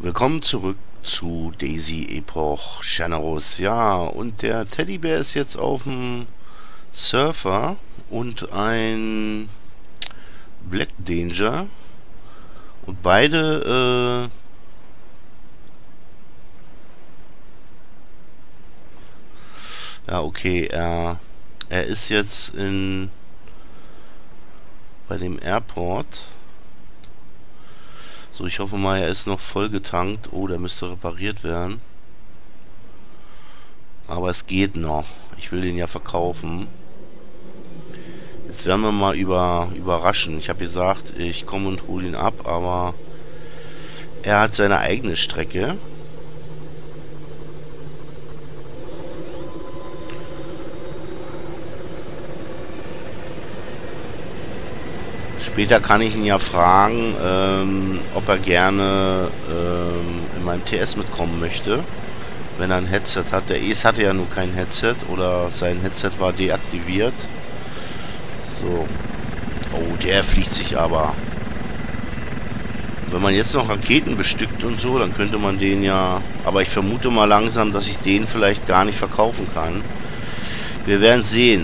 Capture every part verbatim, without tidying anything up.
Willkommen zurück zu Daisy Epoch Generous. Ja, und der Teddybär ist jetzt auf dem Surfer und ein Black Danger. Und beide, äh, ja okay, er, er ist jetzt in bei dem Airport. So, ich hoffe mal, er ist noch voll getankt. Oh, der müsste repariert werden. Aber es geht noch. Ich will den ja verkaufen. Jetzt werden wir mal über, überraschen. Ich habe gesagt, ich komme und hole ihn ab, aber er hat seine eigene Strecke. Später kann ich ihn ja fragen, ähm, ob er gerne ähm, in meinem T S mitkommen möchte, wenn er ein Headset hat. Der Es hatte ja nur kein Headset oder sein Headset war deaktiviert. So. Oh, der fliegt sich aber. Wenn man jetzt noch Raketen bestückt und so, dann könnte man den ja... Aber ich vermute mal langsam, dass ich den vielleicht gar nicht verkaufen kann. Wir werden sehen.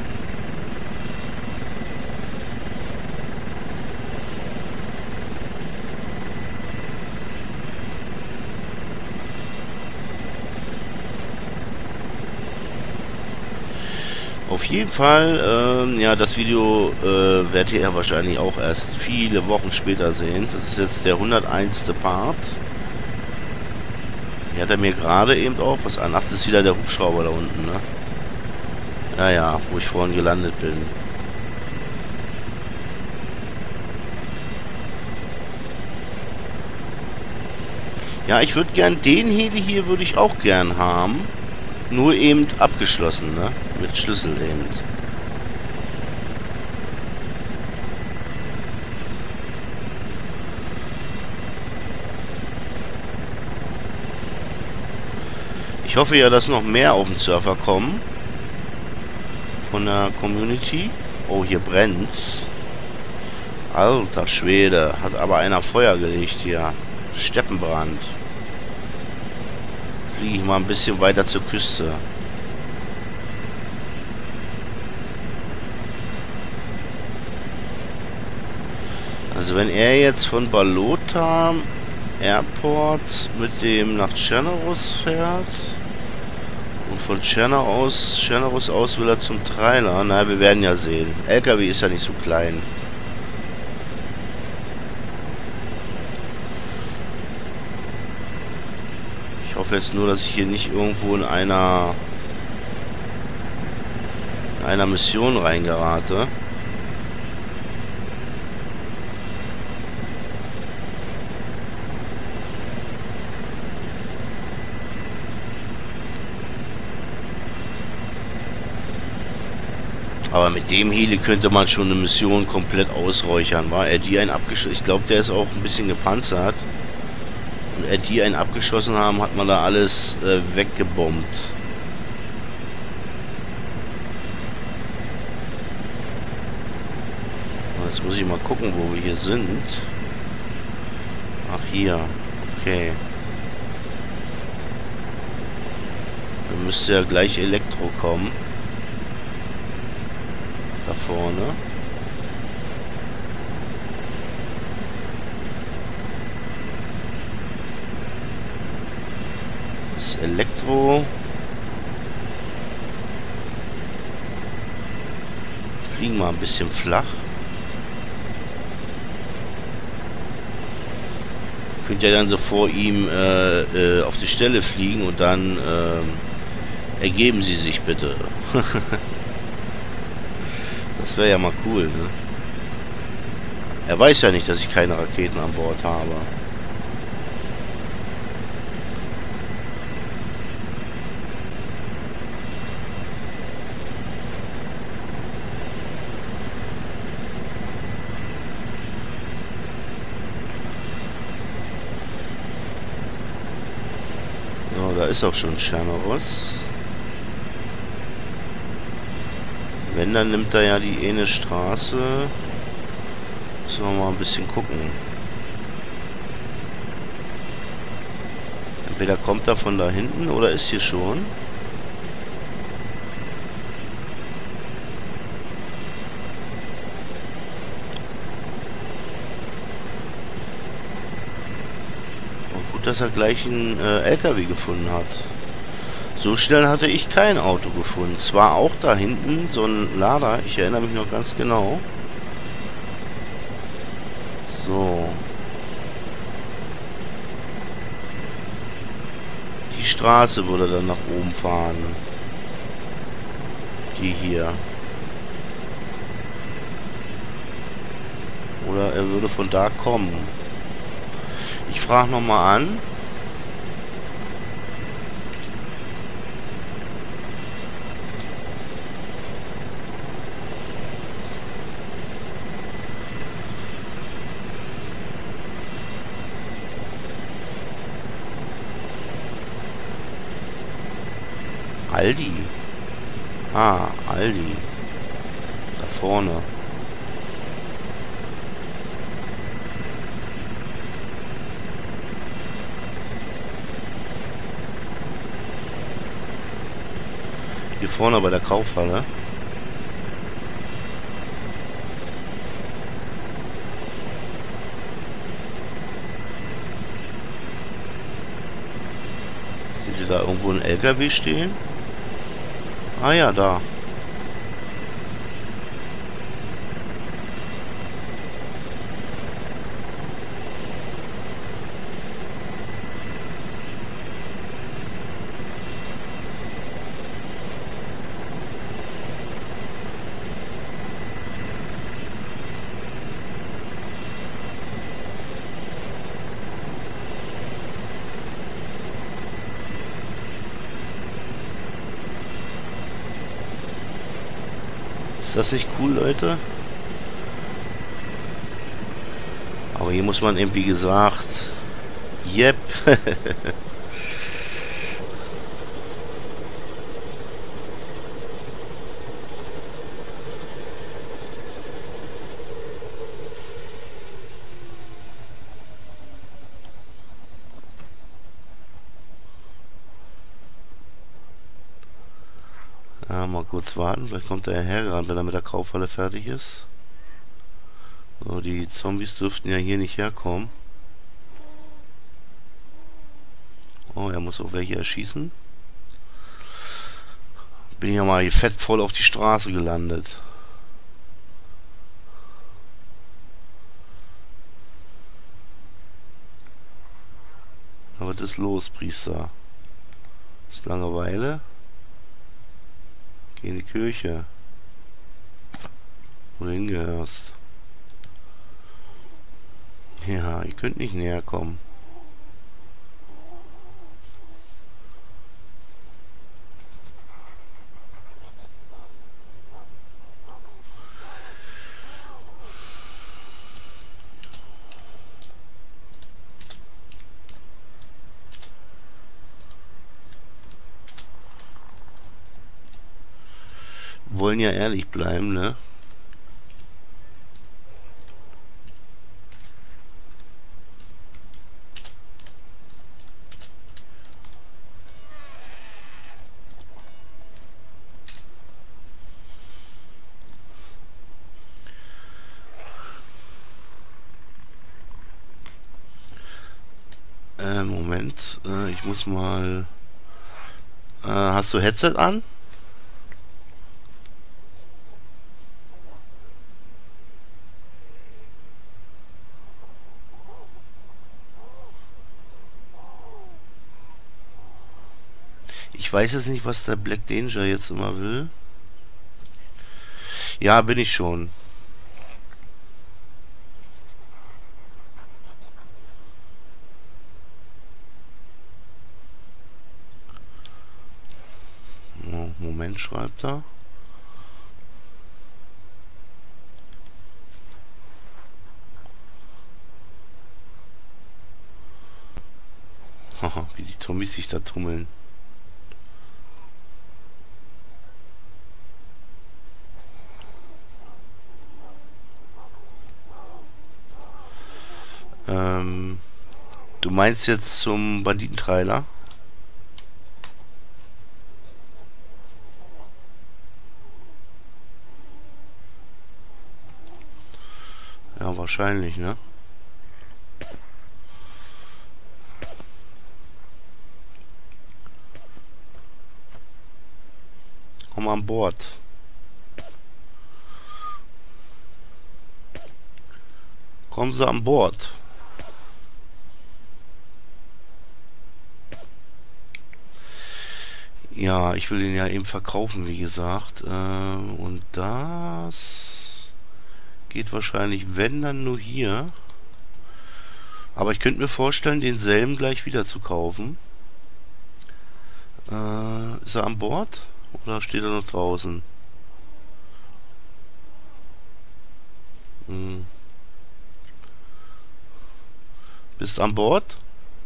Auf jeden Fall, ähm, ja, das Video äh, werdet ihr wahrscheinlich auch erst viele Wochen später sehen. Das ist jetzt der hunderteinste Part. Hier hat er mir gerade eben auch was an. Ach, das ist wieder der Hubschrauber da unten, ne? Ja, ja, wo ich vorhin gelandet bin. Ja, ich würde gern den Heli hier, würde ich auch gern haben. Nur eben abgeschlossen, ne? Mit Schlüssel eben. Ich hoffe ja, dass noch mehr auf den Surfer kommen. Von der Community. Oh, hier brennt's. Alter Schwede. Hat aber einer Feuer gelegt hier. Steppenbrand. Fliege ich mal ein bisschen weiter zur Küste. Also wenn er jetzt von Balota Airport mit dem nach Generous fährt und von Generous, Generous aus will er zum Trailer. Na, wir werden ja sehen. L K W ist ja nicht so klein. Ich hoffe jetzt nur, dass ich hier nicht irgendwo in einer in einer Mission reingerate. Aber mit dem Heli könnte man schon eine Mission komplett ausräuchern, war er die einen abgeschossen. Ich glaube, der ist auch ein bisschen gepanzert. Und er die einen abgeschossen haben, hat man da alles äh, weggebombt. Jetzt muss ich mal gucken, wo wir hier sind. Ach, hier. Okay. Da müsste ja gleich Elektro kommen. Da vorne. Das Elektro. Fliegen mal ein bisschen flach. Könnt ihr dann so vor ihm äh, äh, auf die Stelle fliegen und dann äh, ergeben Sie sich bitte. Das wäre ja mal cool, ne? Er weiß ja nicht, dass ich keine Raketen an Bord habe. So, da ist auch schon Generous. Wenn, dann nimmt er ja die eine Straße. Müssen wir mal ein bisschen gucken. Entweder kommt er von da hinten oder ist hier schon. Und gut, dass er gleich einen äh, L K W gefunden hat. So schnell hatte ich kein Auto gefunden. Zwar auch da hinten so ein Lader, ich erinnere mich noch ganz genau. So. Die Straße würde dann nach oben fahren. Die hier. Oder er würde von da kommen. Ich frage nochmal an. Aldi. Ah, Aldi. Da vorne. Hier vorne bei der Kaufhalle. Seht ihr da irgendwo ein L K W stehen? Ah ja, da. Ist das nicht cool, Leute? Aber hier muss man eben, wie gesagt... Yep. Ja, mal kurz warten. Vielleicht kommt er hergerannt, wenn er mit der Kaufhalle fertig ist. So, die Zombies dürften ja hier nicht herkommen. Oh, er muss auch welche erschießen. Bin ja mal hier fett voll auf die Straße gelandet. Was ist los, Priester? Ist Langeweile? Geh in die Kirche. Wo du hingehörst. Ja, ihr könnt nicht näher kommen. Wollen ja ehrlich bleiben, ne? Äh, Moment. Äh, ich muss mal... Äh, hast du Headset an? Ich weiß jetzt nicht, was der Black Danger jetzt immer will. Ja, bin ich schon. Moment, schreibt er. Haha, wie die Zombies sich da tummeln. Ähm... Du meinst jetzt zum Banditentrailer? Ja, wahrscheinlich, ne? Komm an Bord. Kommen Sie an Bord. Ja, ich will ihn ja eben verkaufen, wie gesagt. Äh, und das geht wahrscheinlich, wenn, dann nur hier. Aber ich könnte mir vorstellen, denselben gleich wieder zu kaufen. Äh, ist er an Bord? Oder steht er noch draußen? Hm. Bist an Bord?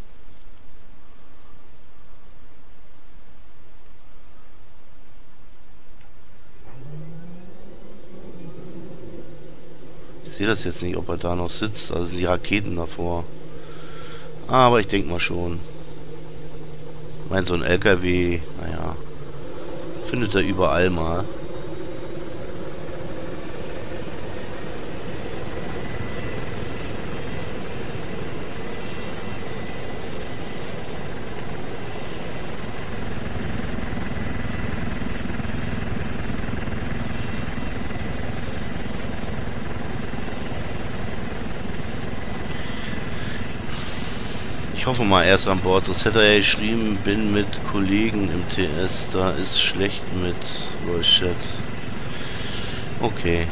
Ich sehe das jetzt nicht, ob er da noch sitzt. Also sind die Raketen davor. Aber ich denke mal schon. Ich meine, so ein L K W, naja, findet er überall mal. Ich hoffe mal, er ist an Bord. Sonst hätte er ja geschrieben, bin mit Kollegen im T S. Da ist schlecht mit Voice Chat. Okay.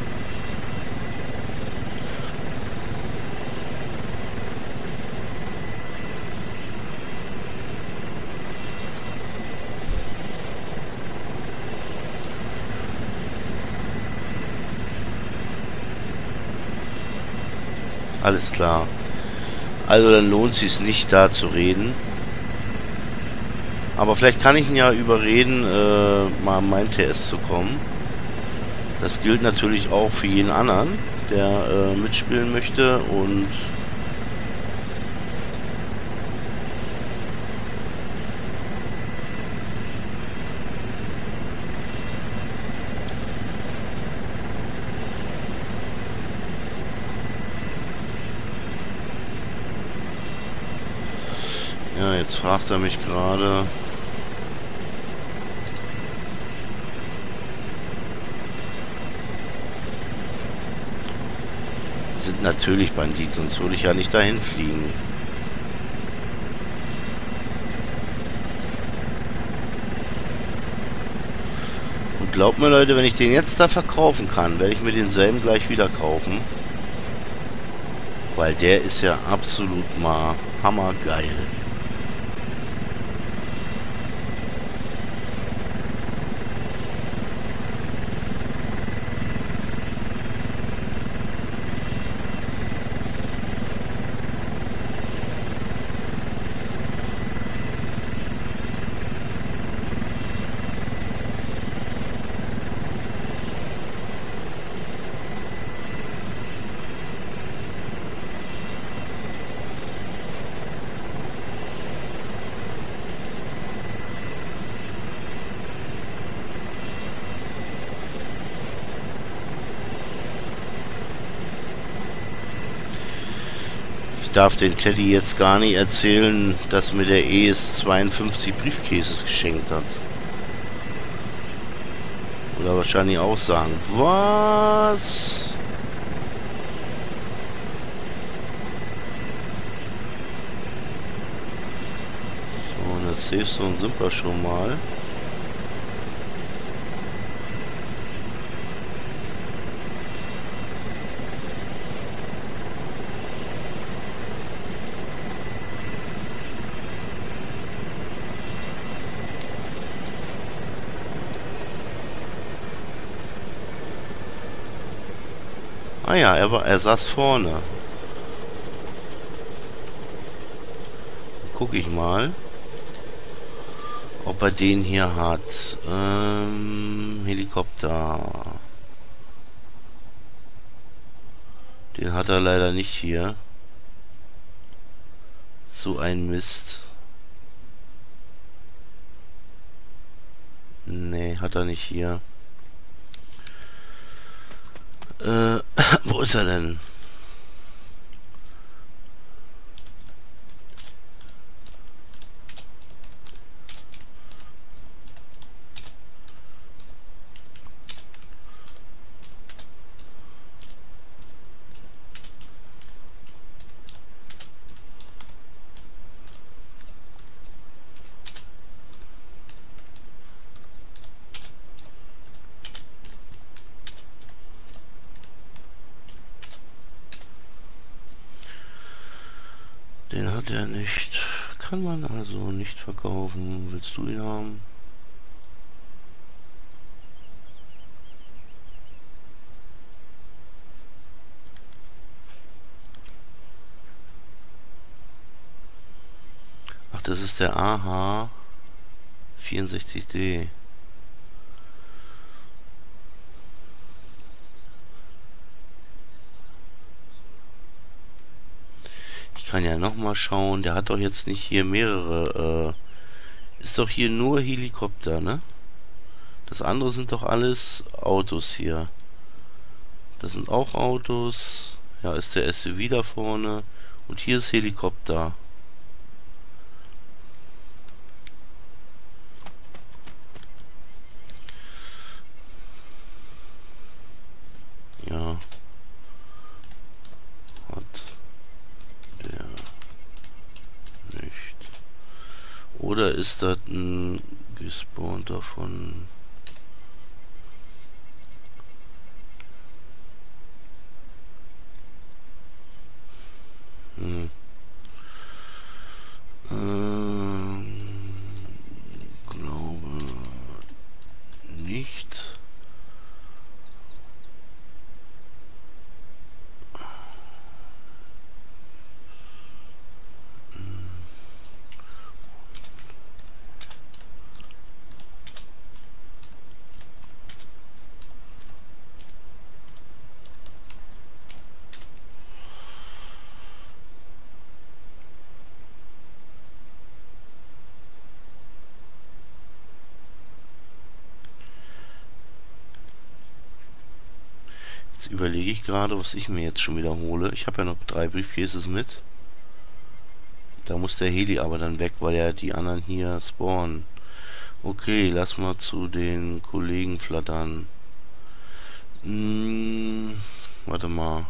Alles klar. Also dann lohnt es sich nicht, da zu reden. Aber vielleicht kann ich ihn ja überreden, äh, mal in mein T S zu kommen. Das gilt natürlich auch für jeden anderen, der äh, mitspielen möchte. Und ja, jetzt fragt er mich gerade. Sind natürlich Banditen, sonst würde ich ja nicht dahin fliegen. Und glaubt mir, Leute, wenn ich den jetzt da verkaufen kann, werde ich mir denselben gleich wieder kaufen. Weil der ist ja absolut mal hammergeil. Ich darf den Teddy jetzt gar nicht erzählen, dass mir der E S zweiundfünfzig Briefkäses geschenkt hat. Oder wahrscheinlich auch sagen, was? So, in der Safe Zone sind wir schon mal. Ah ja, er, war, er saß vorne. Guck ich mal, ob er den hier hat. Ähm, Helikopter. Den hat er leider nicht hier. So ein Mist. Nee, hat er nicht hier. Äh, wo ist er denn? Den hat er nicht. Kann man also nicht verkaufen. Willst du ihn haben? Ach, das ist der A H vierundsechzig D. Ich kann ja noch mal schauen. Der hat doch jetzt nicht hier mehrere. Äh, ist doch hier nur Helikopter, ne? Das andere sind doch alles Autos hier. Das sind auch Autos. Ja, ist der S U V da vorne. Und hier ist Helikopter. Ja. Hat der nicht. Oder ist das ein gespawnter von... Hm. Ähm, glaube nicht. Jetzt überlege ich gerade, was ich mir jetzt schon wiederhole. Ich habe ja noch drei Briefcases mit. Da muss der Heli aber dann weg, weil ja die anderen hier spawnen. Okay, lass mal zu den Kollegen flattern. Hm, warte mal.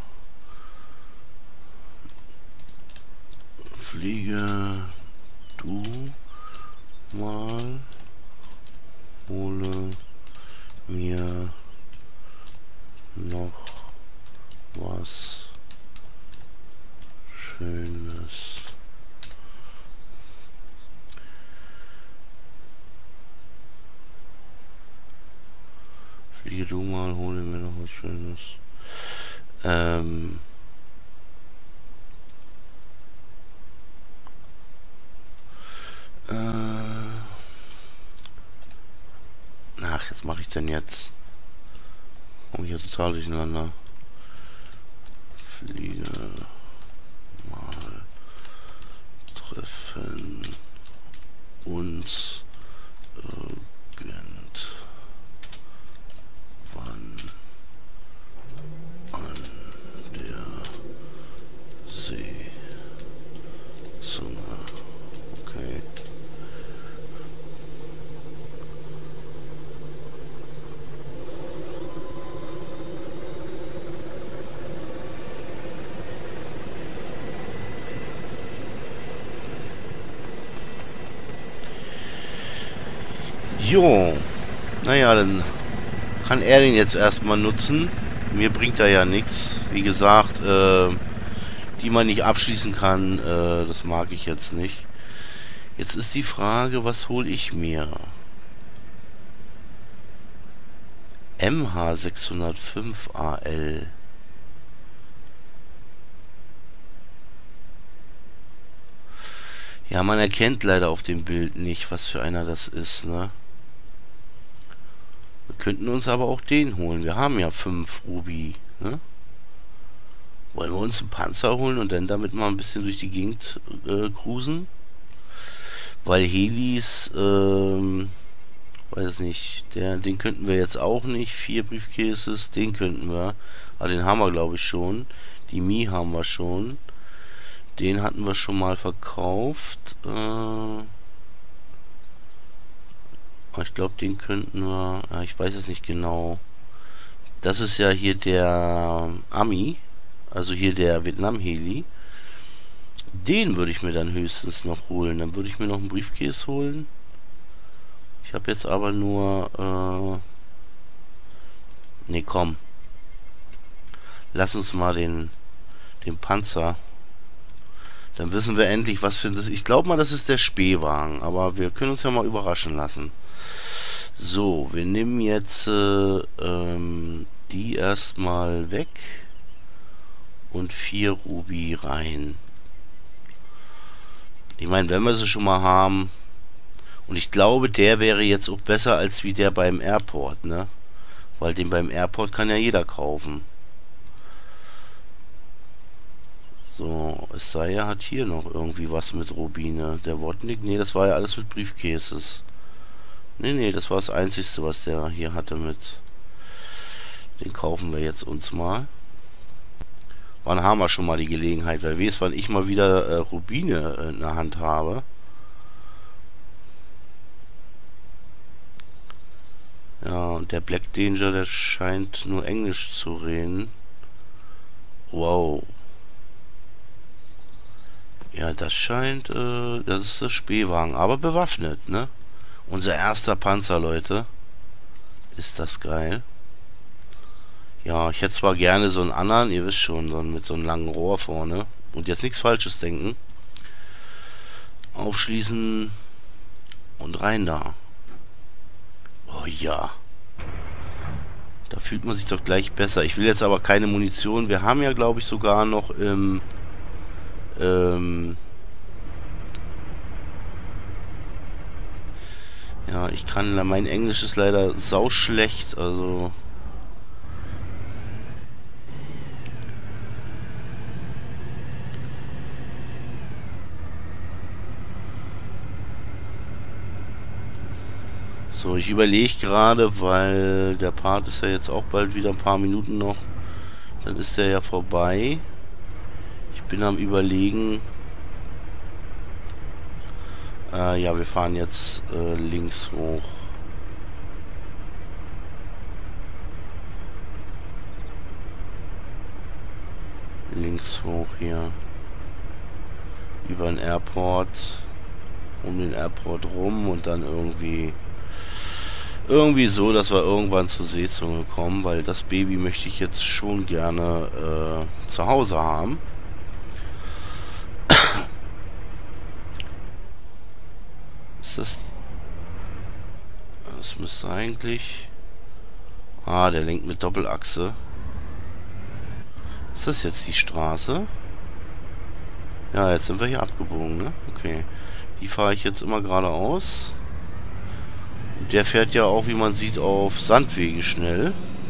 Fliege du mal. Hole mir noch was Schönes. Fliege du mal, hole mir noch was Schönes. Ähm. Äh. Ach, jetzt mache ich denn jetzt? Komme ich ja total durcheinander. Fliege mal treffen uns irgendwann an der Seezunge. Okay. Jo, naja, dann kann er den jetzt erstmal nutzen. Mir bringt er ja nichts. Wie gesagt, äh, die man nicht abschließen kann, äh, das mag ich jetzt nicht. Jetzt ist die Frage, was hole ich mir? M H sechshundertfünf A L. Ja, man erkennt leider auf dem Bild nicht, was für einer das ist, ne? Wir könnten uns aber auch den holen. Wir haben ja fünf Ruby, ne? Wollen wir uns einen Panzer holen und dann damit mal ein bisschen durch die Gegend äh, cruisen? Weil Helis, ähm, weiß nicht, der, den könnten wir jetzt auch nicht. Vier Briefcases, den könnten wir. Aber den haben wir, glaube ich, schon. Die Mi haben wir schon. Den hatten wir schon mal verkauft. Äh, ich glaube, den könnten wir... Ja, ich weiß es nicht genau. Das ist ja hier der Ami. Also hier der Vietnam-Heli. Den würde ich mir dann höchstens noch holen. Dann würde ich mir noch einen Briefcase holen. Ich habe jetzt aber nur... Äh ne, komm. Lass uns mal den, den Panzer. Dann wissen wir endlich, was für das... Ich glaube mal, das ist der Spähwagen. Aber wir können uns ja mal überraschen lassen. So, wir nehmen jetzt äh, ähm, die erstmal weg. Und vier Ruby rein. Ich meine, wenn wir sie schon mal haben. Und ich glaube, der wäre jetzt auch besser als wie der beim Airport, ne? Weil den beim Airport kann ja jeder kaufen. So, es sei ja, hat hier noch irgendwie was mit Rubine. Der Wodnik, nee, das war ja alles mit Briefcases. Nee, nee, das war das Einzigste, was der hier hatte mit. Den kaufen wir jetzt uns mal. Wann haben wir schon mal die Gelegenheit? Wer weiß, wann ich mal wieder äh, Rubine in der Hand habe. Ja, und der Black Danger, der scheint nur Englisch zu reden. Wow. Ja, das scheint, äh, das ist das Spähwagen, aber bewaffnet, ne? Unser erster Panzer, Leute. Ist das geil. Ja, ich hätte zwar gerne so einen anderen, ihr wisst schon, so mit so einem langen Rohr vorne. Und jetzt nichts Falsches denken. Aufschließen und rein da. Oh ja. Da fühlt man sich doch gleich besser. Ich will jetzt aber keine Munition. Wir haben ja, glaube ich, sogar noch im... Ähm... Ja, ich kann... Mein Englisch ist leider sauschlecht, also... So, ich überlege gerade, weil der Part ist ja jetzt auch bald wieder ein paar Minuten noch. Dann ist der ja vorbei. Ich bin am Überlegen. Äh, ja, wir fahren jetzt äh, links hoch. Links hoch hier. Über den Airport. Um den Airport rum und dann irgendwie... Irgendwie so, dass wir irgendwann zur Seezunge kommen, weil das Baby möchte ich jetzt schon gerne äh, zu Hause haben. Ist das... Das müsste eigentlich... Ah, der lenkt mit Doppelachse. Ist das jetzt die Straße? Ja, jetzt sind wir hier abgebogen, ne? Okay. Die fahre ich jetzt immer geradeaus. Der fährt ja auch, wie man sieht, auf Sandwege schnell.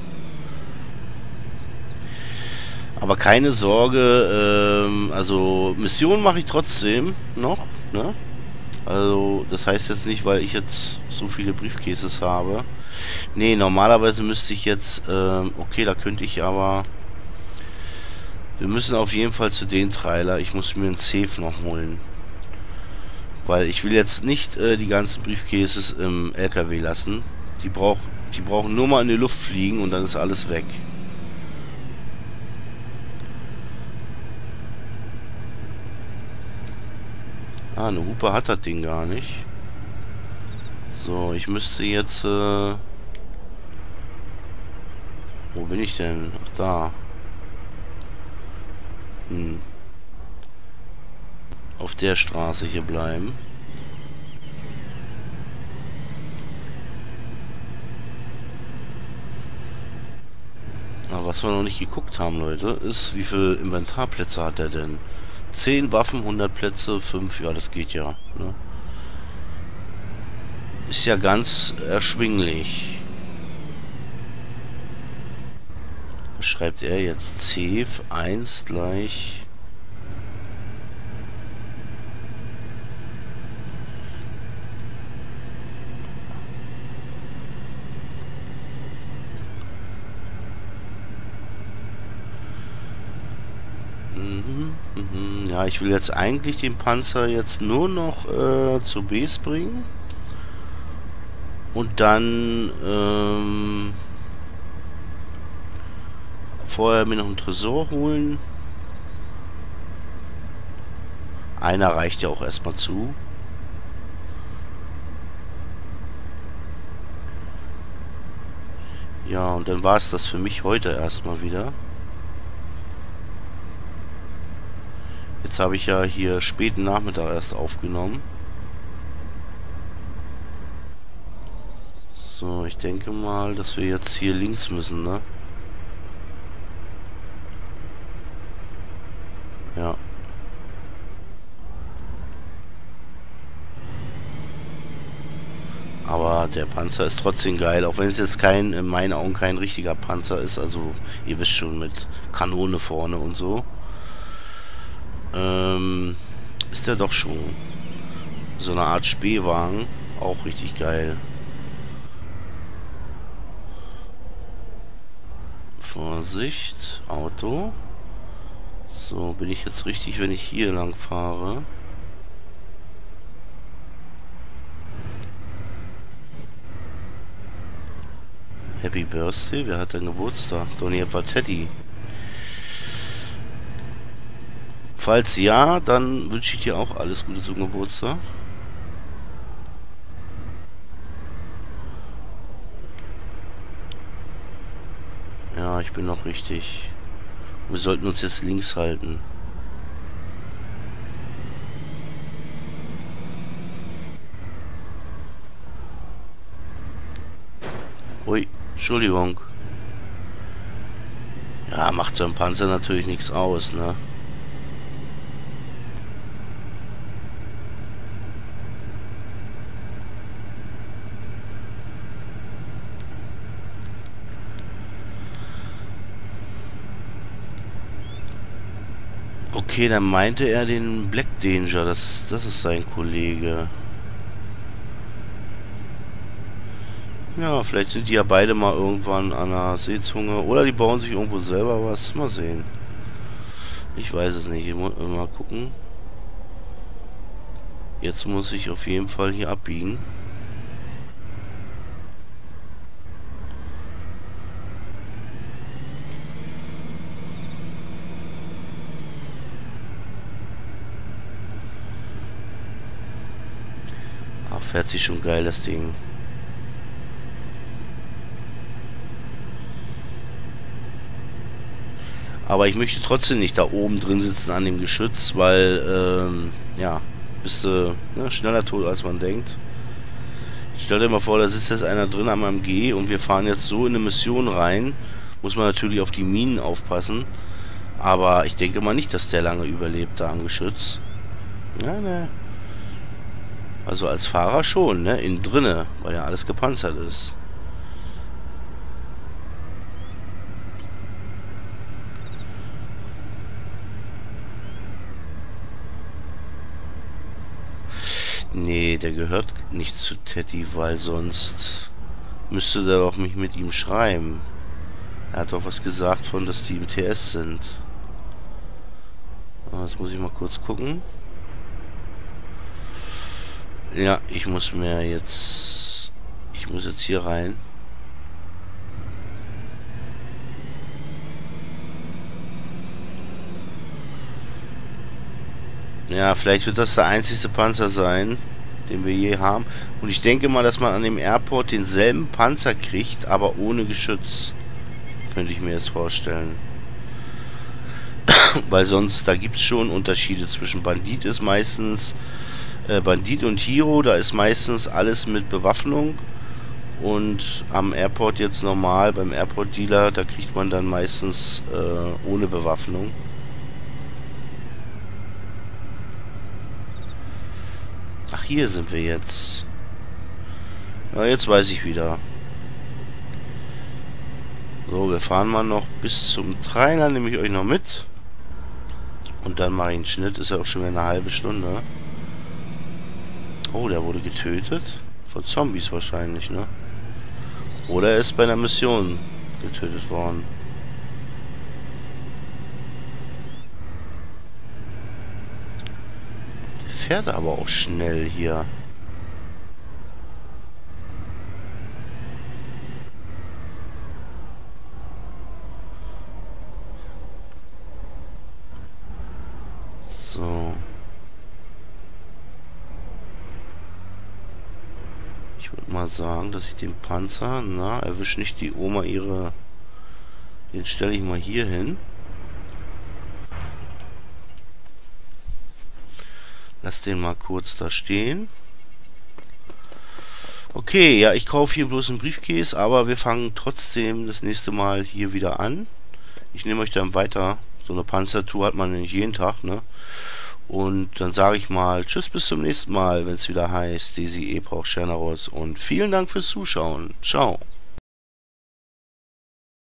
Aber keine Sorge, ähm, also Mission mache ich trotzdem noch, ne? Also das heißt jetzt nicht, weil ich jetzt so viele Briefcases habe. Nee, normalerweise müsste ich jetzt, ähm, okay, da könnte ich aber... Wir müssen auf jeden Fall zu den Trailer. Ich muss mir einen Safe noch holen. Weil ich will jetzt nicht äh, die ganzen Briefcases im L K W lassen. Die, brauch, die brauchen nur mal in die Luft fliegen und dann ist alles weg. Ah, eine Hupe hat das Ding gar nicht. So, ich müsste jetzt... Äh Wo bin ich denn? Ach, da. Hm. Auf der Straße hier bleiben. Aber was wir noch nicht geguckt haben, Leute, ist, wie viele Inventarplätze hat er denn? zehn Waffen, hundert Plätze, fünf, ja, das geht ja. Ne? Ist ja ganz erschwinglich. Was schreibt er jetzt? C eins gleich... Ja, ich will jetzt eigentlich den Panzer jetzt nur noch äh, zur Base bringen. Und dann ähm, vorher mir noch einen Tresor holen. Einer reicht ja auch erstmal zu. Ja, und dann war es das für mich heute erstmal wieder. Jetzt habe ich ja hier späten Nachmittag erst aufgenommen. So, ich denke mal, dass wir jetzt hier links müssen, ne? Ja. Aber der Panzer ist trotzdem geil, auch wenn es jetzt kein, in meinen Augen kein richtiger Panzer ist. Also, ihr wisst schon, mit Kanone vorne und so. Ähm, ist der doch schon so eine Art Spähwagen. Auch richtig geil. Vorsicht, Auto. So, bin ich jetzt richtig, wenn ich hier lang fahre? Happy Birthday, wer hat denn Geburtstag? Doch nicht etwa Teddy. Falls ja, dann wünsche ich dir auch alles Gute zum Geburtstag. Ja, ich bin noch richtig. Wir sollten uns jetzt links halten. Ui, Entschuldigung. Ja, macht so ein Panzer natürlich nichts aus, ne? Okay, dann meinte er den Black Danger. Das, das ist sein Kollege. Ja, vielleicht sind die ja beide mal irgendwann an der Seezunge. Oder die bauen sich irgendwo selber was. Mal sehen. Ich weiß es nicht. Ich muss mal gucken. Jetzt muss ich auf jeden Fall hier abbiegen. Ach, fährt sich schon geil, das Ding. Aber ich möchte trotzdem nicht da oben drin sitzen an dem Geschütz, weil, ähm, ja, bist du ne, schneller tot, als man denkt. Stell dir mal vor, da sitzt jetzt einer drin am M G und wir fahren jetzt so in eine Mission rein. Muss man natürlich auf die Minen aufpassen. Aber ich denke mal nicht, dass der lange überlebt da am Geschütz. Ja, ne. Also als Fahrer schon, ne? Innen drinne, weil ja alles gepanzert ist. Nee, der gehört nicht zu Teddy, weil sonst müsste der doch mich mit ihm schreiben. Er hat doch was gesagt von, dass die im T S sind. Jetzt muss ich mal kurz gucken. Ja, ich muss mir jetzt... Ich muss jetzt hier rein. Ja, vielleicht wird das der einzigste Panzer sein, den wir je haben. Und ich denke mal, dass man an dem Airport denselben Panzer kriegt, aber ohne Geschütz. Könnte ich mir jetzt vorstellen. Weil sonst, da gibt es schon Unterschiede zwischen Bandit ist meistens... Äh, Bandit und Hero, da ist meistens alles mit Bewaffnung. Und am Airport jetzt normal, beim Airport Dealer, da kriegt man dann meistens äh, ohne Bewaffnung. Ach, hier sind wir jetzt. Ja, jetzt weiß ich wieder. So, wir fahren mal noch bis zum Trainer, nehme ich euch noch mit. Und dann mache ich einen Schnitt, ist ja auch schon wieder eine halbe Stunde. Oh, der wurde getötet. Von Zombies wahrscheinlich, ne? Oder er ist bei einer Mission getötet worden. Der fährt aber auch schnell hier. So. Ich würde mal sagen, dass ich den Panzer, na, erwischt nicht die Oma ihre... Den stelle ich mal hier hin. Lass den mal kurz da stehen. Okay, ja, ich kaufe hier bloß einen Briefcase, aber wir fangen trotzdem das nächste Mal hier wieder an. Ich nehme euch dann weiter. So eine Panzertour hat man nicht jeden Tag, ne? Und dann sage ich mal tschüss, bis zum nächsten Mal, wenn es wieder heißt Desi Epoch Generos. Und vielen Dank fürs Zuschauen. Ciao.